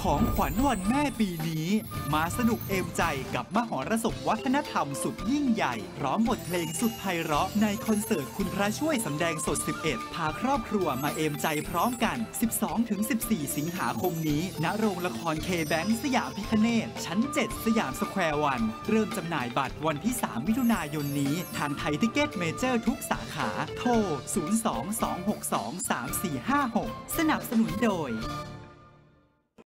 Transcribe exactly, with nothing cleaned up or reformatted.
ของขวัญวันแม่ปีนี้มาสนุกเอมใจกับมหรสพวัฒนธรรมสุดยิ่งใหญ่พร้อมบทเพลงสุดไพเราะในคอนเสิร์ตคุณพระช่วยสำแดงสด สิบเอ็ด พาครอบครัวมาเอมใจพร้อมกัน สิบสองถึงสิบสี่ สิงหาคมนี้ณโรงละครเคแบงค์สยามพิคเนตชั้น เจ็ด สยามสแควร์วันเริ่มจำหน่ายบัตรวันที่ สาม มิถุนายนนี้ทางไทยทิเก็ตเมเจอร์ทุกสาขาโทร ศูนย์ สอง สอง หก สอง สาม สี่ ห้า หก สนับสนุนโดย